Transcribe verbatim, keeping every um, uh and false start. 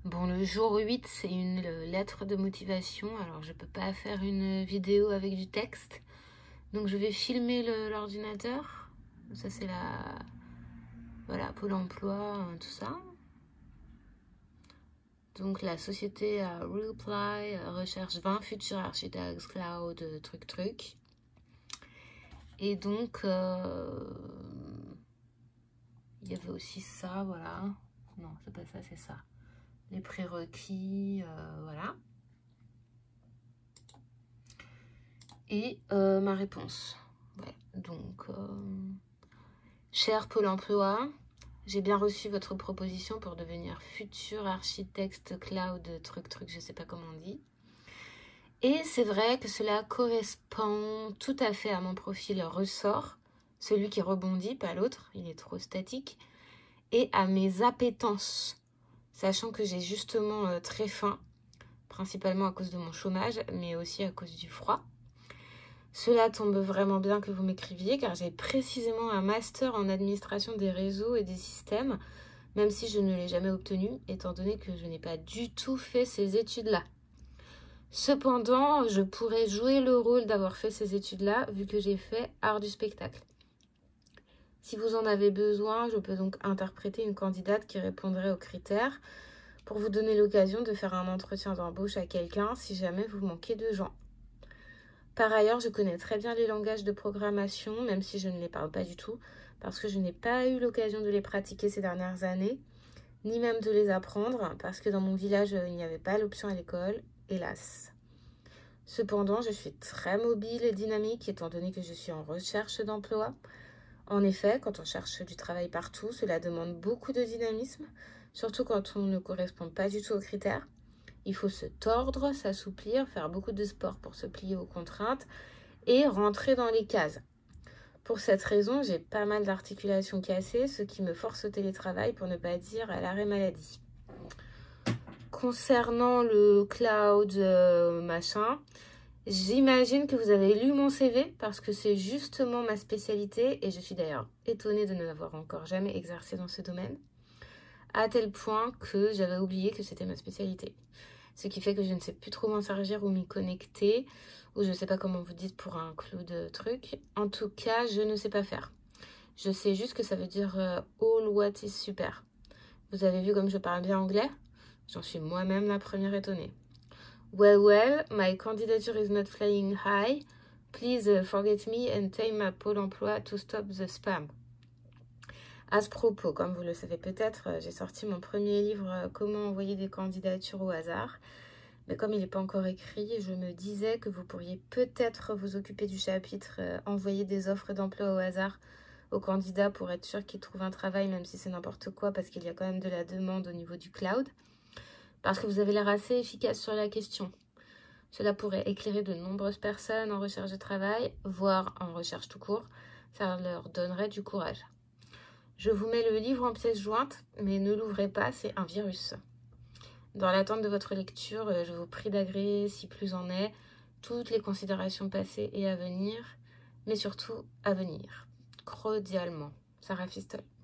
Bon, le jour huit, c'est une lettre de motivation. Alors, je peux pas faire une vidéo avec du texte. Donc, je vais filmer l'ordinateur. Ça, c'est la... Voilà, Pôle emploi, tout ça. Donc, la société à Reply recherche vingt futurs architectes cloud, truc, truc. Et donc, euh... il y avait aussi ça, voilà. Non, c'est pas ça, c'est ça. Les prérequis, euh, voilà. Et euh, ma réponse. Ouais, donc, euh, cher Pôle emploi, j'ai bien reçu votre proposition pour devenir futur architecte cloud, truc, truc, je sais pas comment on dit. Et c'est vrai que cela correspond tout à fait à mon profil ressort, celui qui rebondit, pas l'autre, il est trop statique, et à mes appétences, sachant que j'ai justement euh, très faim, principalement à cause de mon chômage, mais aussi à cause du froid. Cela tombe vraiment bien que vous m'écriviez, car j'ai précisément un master en administration des réseaux et des systèmes, même si je ne l'ai jamais obtenu, étant donné que je n'ai pas du tout fait ces études-là. Cependant, je pourrais jouer le rôle d'avoir fait ces études-là, vu que j'ai fait art du spectacle. Si vous en avez besoin, je peux donc interpréter une candidate qui répondrait aux critères pour vous donner l'occasion de faire un entretien d'embauche à quelqu'un si jamais vous manquez de gens. Par ailleurs, je connais très bien les langages de programmation, même si je ne les parle pas du tout, parce que je n'ai pas eu l'occasion de les pratiquer ces dernières années, ni même de les apprendre, parce que dans mon village, il n'y avait pas l'option à l'école, hélas. Cependant, je suis très mobile et dynamique, étant donné que je suis en recherche d'emploi. En effet, quand on cherche du travail partout, cela demande beaucoup de dynamisme, surtout quand on ne correspond pas du tout aux critères. Il faut se tordre, s'assouplir, faire beaucoup de sport pour se plier aux contraintes et rentrer dans les cases. Pour cette raison, j'ai pas mal d'articulations cassées, ce qui me force au télétravail pour ne pas dire à l'arrêt maladie. Concernant le cloud euh, machin, j'imagine que vous avez lu mon C V parce que c'est justement ma spécialité et je suis d'ailleurs étonnée de ne l'avoir encore jamais exercé dans ce domaine, à tel point que j'avais oublié que c'était ma spécialité. Ce qui fait que je ne sais plus trop m'en servir ou m'y connecter, ou je ne sais pas comment vous dites pour un cloud truc. En tout cas, je ne sais pas faire. Je sais juste que ça veut dire euh, all what is super. Vous avez vu comme je parle bien anglais? J'en suis moi-même la première étonnée. Well, well, my candidature is not flying high. Please uh, forget me and tell my Pôle emploi to stop the spam. À ce propos, comme vous le savez peut-être, j'ai sorti mon premier livre « Comment envoyer des candidatures au hasard ». Mais comme il n'est pas encore écrit, je me disais que vous pourriez peut-être vous occuper du chapitre euh, « Envoyer des offres d'emploi au hasard » aux candidats pour être sûr qu'ils trouvent un travail, même si c'est n'importe quoi, parce qu'il y a quand même de la demande au niveau du cloud. Parce que vous avez l'air assez efficace sur la question. Cela pourrait éclairer de nombreuses personnes en recherche de travail, voire en recherche tout court. Ça leur donnerait du courage. Je vous mets le livre en pièces jointes, mais ne l'ouvrez pas, c'est un virus. Dans l'attente de votre lecture, je vous prie d'agréer, si plus en est, toutes les considérations passées et à venir, mais surtout à venir, cordialement. Sarah Fistol.